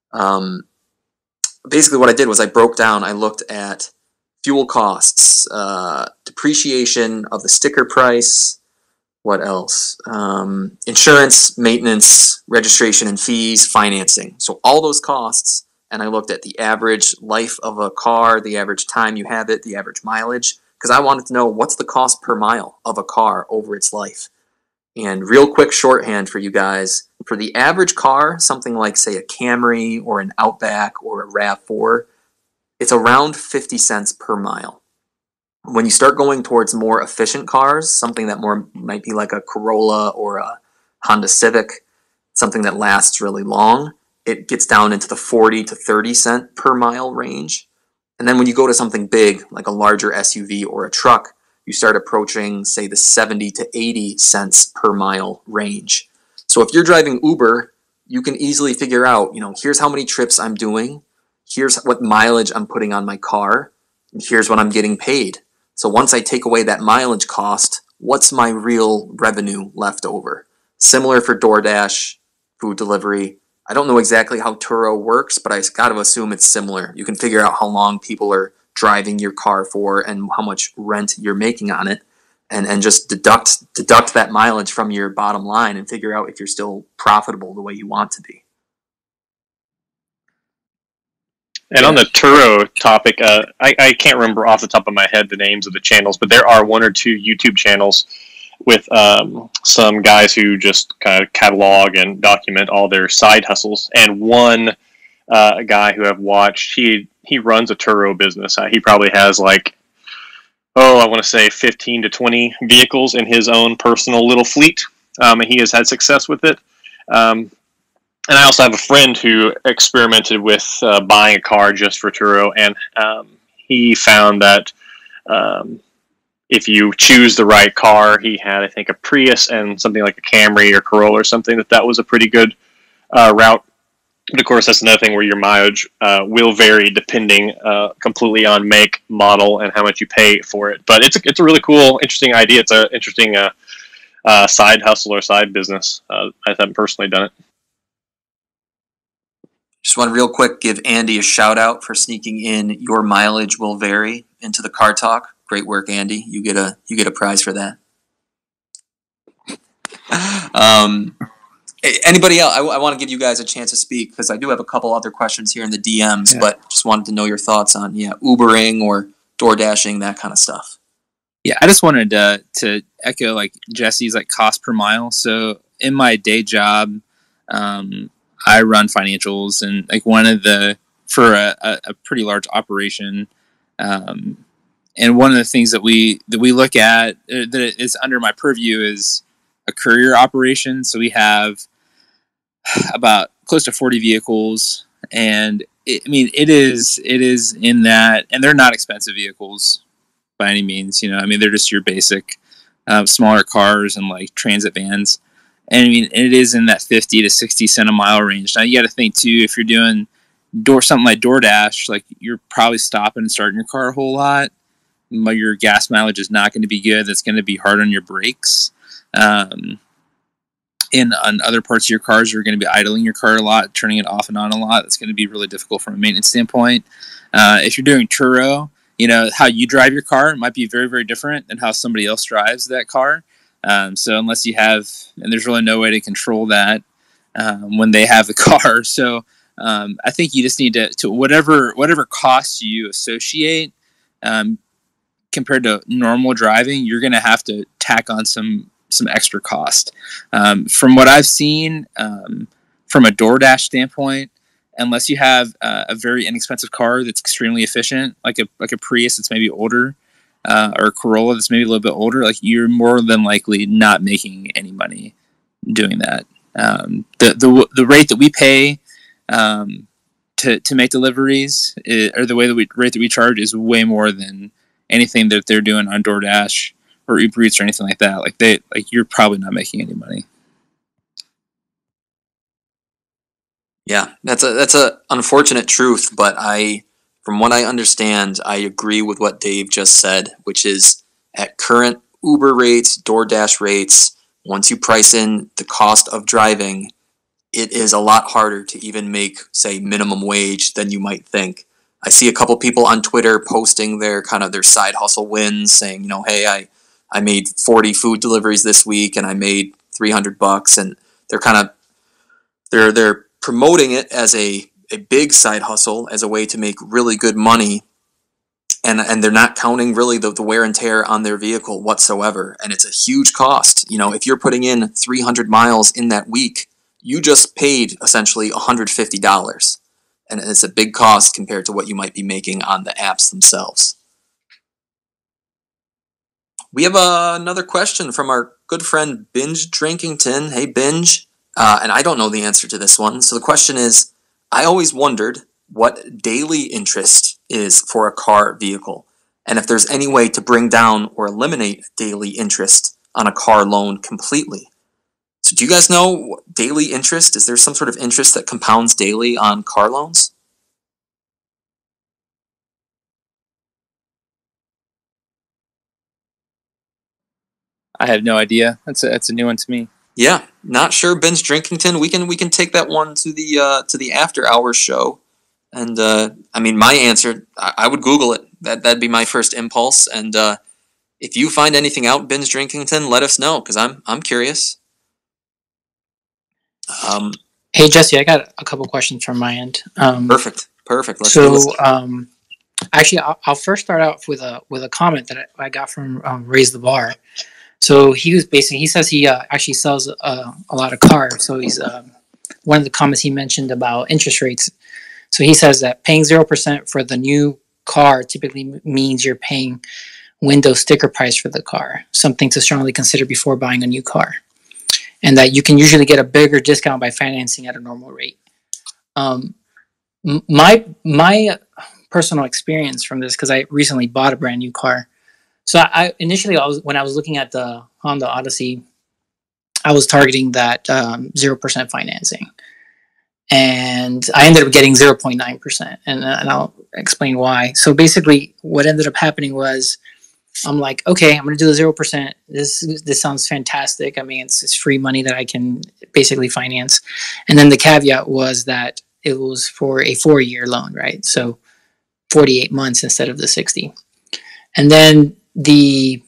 um, basically what I did was I broke down, I looked at fuel costs, uh, depreciation of the sticker price, what else? Um, insurance, maintenance, registration and fees, financing. So all those costs, and I looked at the average life of a car, the average time you have it, the average mileage, because I wanted to know what's the cost per mile of a car over its life. And real quick shorthand for you guys, for the average car, something like, say, a Camry or an Outback or a RAV four, it's around fifty cents per mile. When you start going towards more efficient cars, something that more might be like a Corolla or a Honda Civic, something that lasts really long, it gets down into the forty to thirty cent per mile range. And then when you go to something big, like a larger S U V or a truck, you start approaching, say, the seventy to eighty cents per mile range. So if you're driving Uber, you can easily figure out, you know, here's how many trips I'm doing, here's what mileage I'm putting on my car, and here's what I'm getting paid. So once I take away that mileage cost, what's my real revenue left over? Similar for DoorDash, food delivery. I don't know exactly how Turo works, but I got to assume it's similar. You can figure out how long people are driving your car for and how much rent you're making on it, and, and just deduct deduct that mileage from your bottom line and figure out if you're still profitable the way you want to be. And Yeah. on the Turo topic, uh, I, I can't remember off the top of my head the names of the channels, but there are one or two YouTube channels with um, some guys who just kind of catalog and document all their side hustles. And one uh, guy who I've watched, he he runs a Turo business. Uh, he probably has like, oh, I want to say fifteen to twenty vehicles in his own personal little fleet, um, and he has had success with it. Um, And I also have a friend who experimented with uh, buying a car just for Turo, and um, he found that um, if you choose the right car, he had, I think, a Prius and something like a Camry or Corolla or something, that that was a pretty good uh, route. But of course, that's another thing where your mileage uh, will vary depending uh, completely on make, model, and how much you pay for it. But it's a, it's a really cool, interesting idea. It's an interesting uh, uh, side hustle or side business. Uh, I haven't personally done it. Just want to real quick give Andy a shout out for sneaking in "Your mileage will vary" into the car talk. Great work, Andy. You get a you get a prize for that. um, anybody else? I, I want to give you guys a chance to speak because I do have a couple other questions here in the D Ms, yeah. But just wanted to know your thoughts on yeah, Ubering or door dashing, that kind of stuff. Yeah, I just wanted to to echo like Jesse's like cost per mile. So in my day job, um, I run financials, and like one of the for a, a, a pretty large operation, um, and one of the things that we that we look at uh, that is under my purview is a courier operation. So we have about close to forty vehicles, and it, I mean it is it is in that, and they're not expensive vehicles by any means. You know, I mean they're just your basic uh, smaller cars and like transit vans. And I mean, it is in that fifty to sixty cent a mile range. Now you got to think too, if you're doing door something like DoorDash, like you're probably stopping and starting your car a whole lot. But your gas mileage is not going to be good. That's going to be hard on your brakes. Um, and on other parts of your cars, you're going to be idling your car a lot, turning it off and on a lot. That's going to be really difficult from a maintenance standpoint. Uh, if you're doing Turo, you know, how you drive your car might be very, very different than how somebody else drives that car. Um, so unless you have, and there's really no way to control that um, when they have the car. So um, I think you just need to, to whatever whatever costs you associate um, compared to normal driving, you're going to have to tack on some some extra cost. Um, from what I've seen, um, from a DoorDash standpoint, unless you have uh, a very inexpensive car that's extremely efficient, like a like a Prius that's maybe older. Uh, or a Corolla that's maybe a little bit older, like you're more than likely not making any money doing that. Um, the the the rate that we pay um, to to make deliveries, is, or the way that we rate that we charge, is way more than anything that they're doing on DoorDash or Uber Eats or anything like that. Like they like you're probably not making any money. Yeah, that's a that's a unfortunate truth, but I. From what I understand, I agree with what Dave just said, which is at current Uber rates, DoorDash rates, once you price in the cost of driving, it is a lot harder to even make, say, minimum wage than you might think. I see a couple people on Twitter posting their kind of their side hustle wins, saying, you know, hey, I, I made forty food deliveries this week and I made three hundred bucks, and they're kind of they're they're promoting it as a a big side hustle as a way to make really good money, and and they're not counting really the, the wear and tear on their vehicle whatsoever, and it's a huge cost. You know, if you're putting in three hundred miles in that week, you just paid essentially one hundred fifty dollars, and it's a big cost compared to what you might be making on the apps themselves. We have uh, another question from our good friend Binge Drinkington. Hey Binge, uh, and I don't know the answer to this one, so the question is, I always wondered what daily interest is for a car vehicle, and if there's any way to bring down or eliminate daily interest on a car loan completely. So do you guys know daily interest? Is there some sort of interest that compounds daily on car loans? I have no idea. That's a, that's a new one to me. Yeah, not sure. Ben's Drinkington. We can we can take that one to the uh, to the after hours show, and uh, I mean my answer. I, I would Google it. That that'd be my first impulse. And uh, if you find anything out, Ben's Drinkington, let us know because I'm I'm curious. Um, hey Jesse, I got a couple questions from my end. Um, perfect, perfect. Let's so do this. um, actually, I'll, I'll first start out with a with a comment that I, I got from um, Raise the Bar. So he was basically, he says he uh, actually sells uh, a lot of cars. So he's um, one of the comments he mentioned about interest rates. So he says that paying zero percent for the new car typically means you're paying window sticker price for the car, something to strongly consider before buying a new car. And that you can usually get a bigger discount by financing at a normal rate. Um, my my personal experience from this because I recently bought a brand new car. So I, I initially I was when I was looking at the Honda Odyssey, I was targeting that um, zero percent financing, and I ended up getting zero point nine percent, and and I'll explain why. So basically, what ended up happening was, I'm like, okay, I'm gonna do the zero percent. This this sounds fantastic. I mean, it's it's free money that I can basically finance, and then the caveat was that it was for a four year loan, right? So forty-eight months instead of the sixty, and then the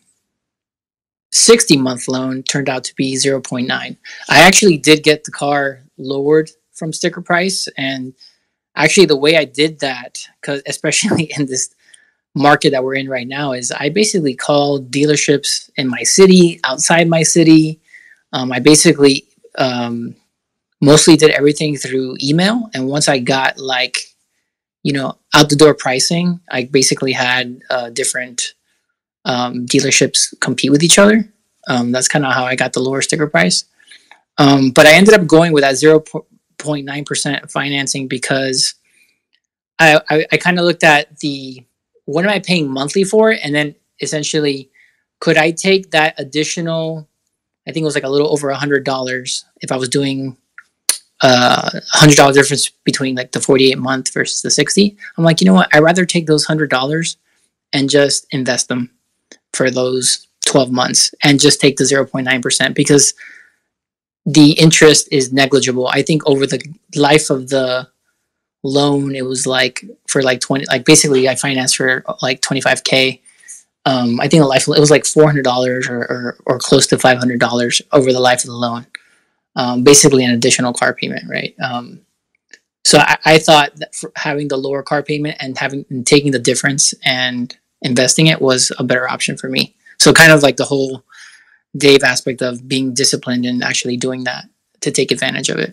sixty month loan turned out to be zero point nine. I actually did get the car lowered from sticker price, and actually the way I did that, because especially in this market that we're in right now, is I basically called dealerships in my city, outside my city. Um, I basically um, mostly did everything through email, and once I got like you know out the door pricing, I basically had uh, different um, dealerships compete with each other. Um, that's kind of how I got the lower sticker price. Um, but I ended up going with that zero point nine percent financing because I, I, I kind of looked at the, what am I paying monthly for? And then essentially, could I take that additional, I think it was like a little over a hundred dollars if I was doing uh, a hundred dollar difference between like the forty-eight month versus the sixty. I'm like, you know what? I'd rather take those hundred dollars and just invest them for those twelve months and just take the zero point nine percent because the interest is negligible. I think over the life of the loan, it was like for like twenty, like basically I financed for like twenty-five K. Um, I think the life, it was like four hundred dollars or, or, or close to five hundred dollars over the life of the loan. Um, basically an additional car payment, right? Um, so I, I thought that for having the lower car payment and having and taking the difference and investing it was a better option for me. So kind of like the whole Dave aspect of being disciplined and actually doing that to take advantage of it.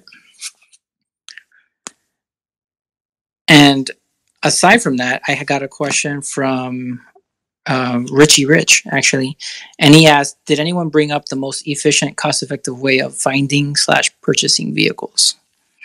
And aside from that, I got a question from uh, Richie Rich, actually. And he asked, did anyone bring up the most efficient, cost-effective way of finding slash purchasing vehicles?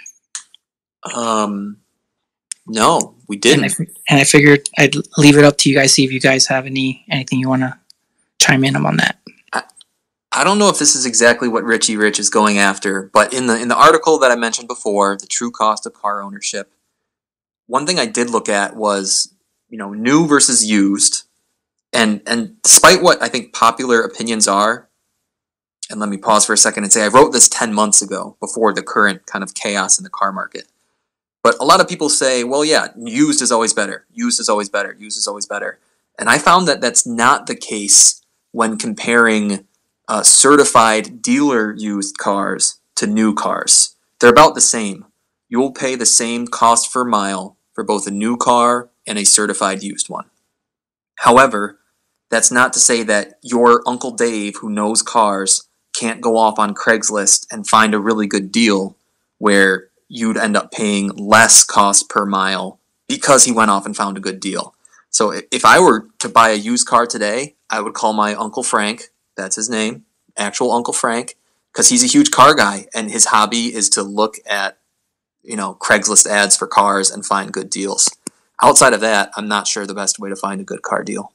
Um, no, we And I, didn't. and I figured I'd leave it up to you guys, see if you guys have any anything you want to chime in on that. I, I don't know if this is exactly what Richie Rich is going after, but in the in the article that I mentioned before, The True Cost of Car Ownership, one thing I did look at was, you know, new versus used. And and despite what I think popular opinions are, and let me pause for a second and say I wrote this ten months ago before the current kind of chaos in the car market. But a lot of people say, well, yeah, used is always better. Used is always better. Used is always better. And I found that that's not the case when comparing uh, certified dealer used cars to new cars. They're about the same. You'll pay the same cost per mile for both a new car and a certified used one. However, that's not to say that your Uncle Dave, who knows cars, can't go off on Craigslist and find a really good deal where you'd end up paying less cost per mile because he went off and found a good deal. So if I were to buy a used car today, I would call my Uncle Frank, that's his name, actual Uncle Frank, because he's a huge car guy and his hobby is to look at, you know, Craigslist ads for cars and find good deals. Outside of that, I'm not sure the best way to find a good car deal.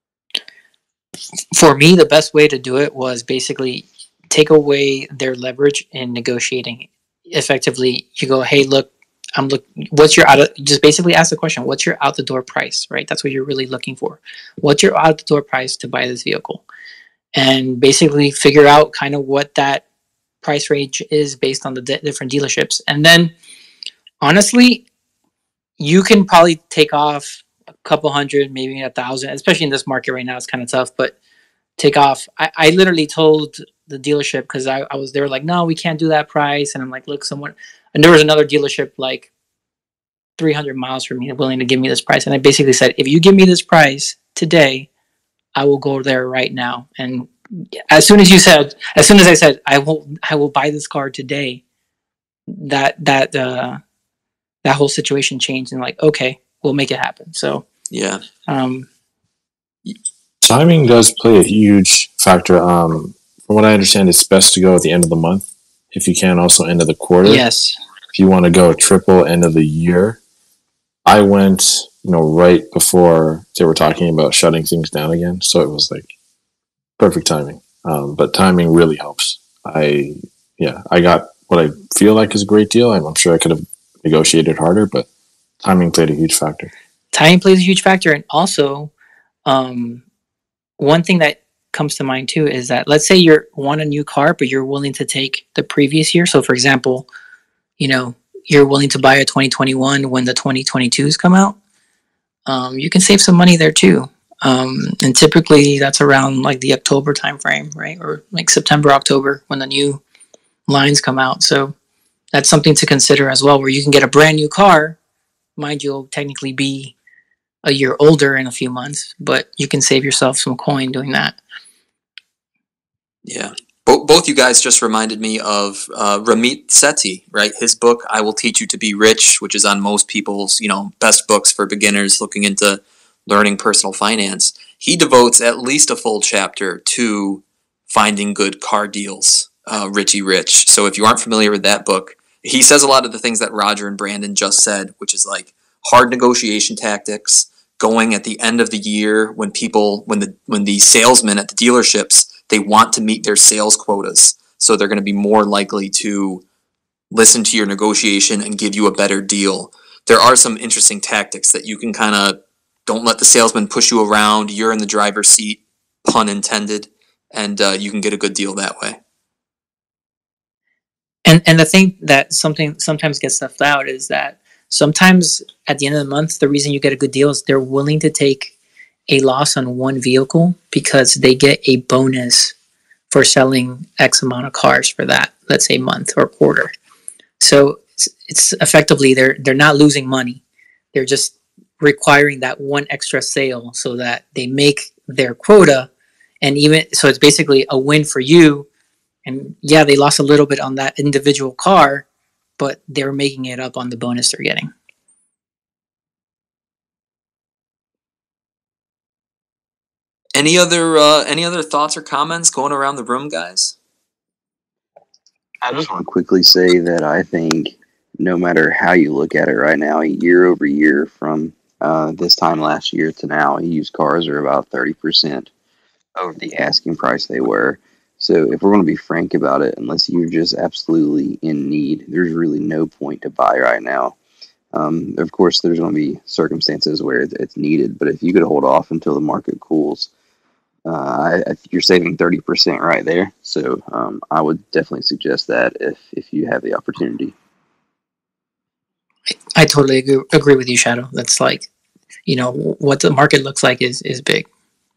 For me, the best way to do it was basically take away their leverage in negotiating. Effectively, you go, hey, look, I'm look. What's your out of? Just basically ask the question, what's your out the door price, right? That's what you're really looking for. What's your out the door price to buy this vehicle, and basically figure out kind of what that price range is based on the d- different dealerships, and then honestly, you can probably take off a couple hundred, maybe a thousand, especially in this market right now. It's kind of tough, but take off. I, I literally told the dealership because I, I was they were like, no, we can't do that price, and I'm like, look, someone, and there was another dealership like three hundred miles from me willing to give me this price, and I basically said, if you give me this price today, I will go there right now. And as soon as you said, as soon as I said, I will, I will buy this car today, that that uh, that whole situation changed, and like, okay, we'll make it happen. So yeah, um, timing does play a huge factor. Um, from what I understand, it's best to go at the end of the month. If you can, also end of the quarter. yes. If you want to go triple end of the year, I went you know, right before they were talking about shutting things down again. So it was like perfect timing. Um, but timing really helps. I, yeah, I got what I feel like is a great deal. I'm, I'm sure I could have negotiated harder, but timing played a huge factor. Timing plays a huge factor. And also, um, one thing that comes to mind too is that let's say you want a new car, but you're willing to take the previous year. So for example, you know, you're willing to buy a twenty twenty-one when the twenty twenty-twos come out. Um, you can save some money there too. Um, and typically that's around like the October timeframe, right? Or like September, October when the new lines come out. So that's something to consider as well, where you can get a brand new car. Mind you, will technically be a year older in a few months, but you can save yourself some coin doing that. Yeah. Bo- both you guys just reminded me of uh, Ramit Sethi, right? His book, I Will Teach You to Be Rich, which is on most people's, you know, best books for beginners looking into learning personal finance. He devotes at least a full chapter to finding good car deals, uh, Richie Rich. So if you aren't familiar with that book, he says a lot of the things that Roger and Brandon just said, which is like hard negotiation tactics, going at the end of the year when people, when the when the salesmen at the dealerships, they want to meet their sales quotas. So they're going to be more likely to listen to your negotiation and give you a better deal. There are some interesting tactics that you can kind of, don't let the salesman push you around. You're in the driver's seat, pun intended, and uh, you can get a good deal that way. And and the thing that something sometimes gets left out is that sometimes at the end of the month, the reason you get a good deal is they're willing to take a loss on one vehicle because they get a bonus for selling X amount of cars for that, let's say month or quarter. So it's, it's effectively they're they're not losing money. They're just requiring that one extra sale so that they make their quota, and even so it's basically a win for you. And yeah, they lost a little bit on that individual car, but they're making it up on the bonus they're getting. Any other uh, any other thoughts or comments going around the room, guys? I just want to quickly say that I think no matter how you look at it right now, year over year from uh, this time last year to now, used cars are about thirty percent over the asking price they were. So if we're going to be frank about it, unless you're just absolutely in need, there's really no point to buy right now. Um, of course, there's going to be circumstances where it's needed, but if you could hold off until the market cools, uh, I, I, you're saving thirty percent right there. So um, I would definitely suggest that if, if you have the opportunity. I, I totally agree, agree with you, Shadow. That's like, you know, what the market looks like is, is big.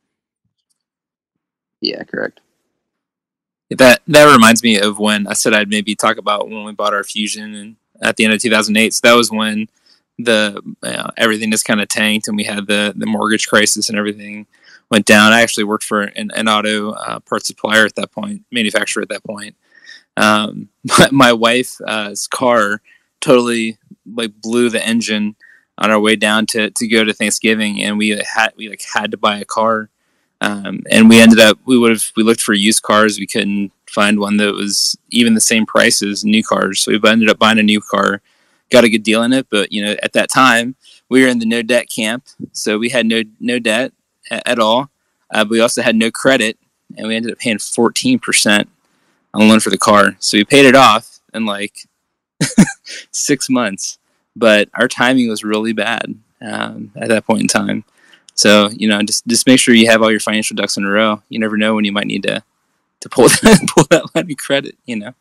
Yeah, correct. That that reminds me of when I said I'd maybe talk about when we bought our Fusion and at the end of two thousand eight. So that was when the you know, everything just kind of tanked and we had the the mortgage crisis and everything went down. I actually worked for an, an auto uh, parts supplier at that point, manufacturer at that point. Um, my, my wife's uh, car totally like blew the engine on our way down to, to go to Thanksgiving, and we had we like had to buy a car. Um, and we ended up, we would have, we looked for used cars. We couldn't find one that was even the same price as new cars. So we ended up buying a new car, got a good deal in it. But, you know, at that time we were in the no debt camp. So we had no, no debt a- at all. Uh, but we also had no credit, and we ended up paying fourteen percent on loan for the car. So we paid it off in like six months, but our timing was really bad um, at that point in time. So, you know, just just make sure you have all your financial ducks in a row. You never know when you might need to to pull that, pull that line of credit, you know.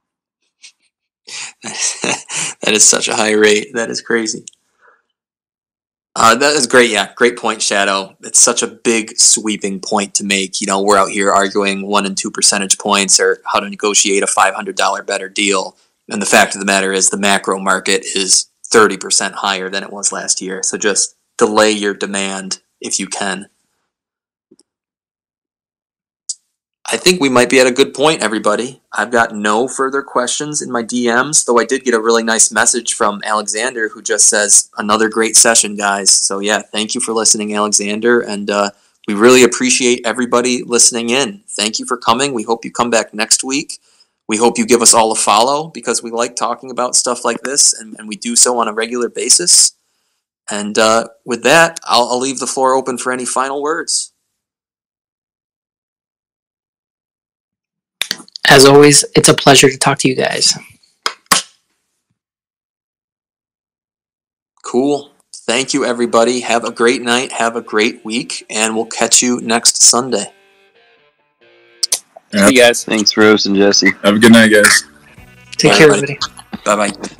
That is such a high rate. That is crazy. Uh, that is great. Yeah, great point, Shadow. It's such a big, sweeping point to make. You know, we're out here arguing one and two percentage points or how to negotiate a five hundred dollars better deal. And the fact of the matter is the macro market is thirty percent higher than it was last year. So just delay your demand if you can. I think we might be at a good point, everybody. I've got no further questions in my D Ms, though I did get a really nice message from Alexander who just says, another great session, guys. So yeah, thank you for listening, Alexander, and uh, we really appreciate everybody listening in. Thank you for coming. We hope you come back next week. We hope you give us all a follow because we like talking about stuff like this, and, and we do so on a regular basis. And uh, with that, I'll, I'll leave the floor open for any final words. As always, it's a pleasure to talk to you guys. Cool. Thank you, everybody. Have a great night. Have a great week. And we'll catch you next Sunday. Yeah. See you guys. Thanks, Rose and Jesse. Have a good night, guys. Take Bye, care, everybody. everybody. Bye-bye.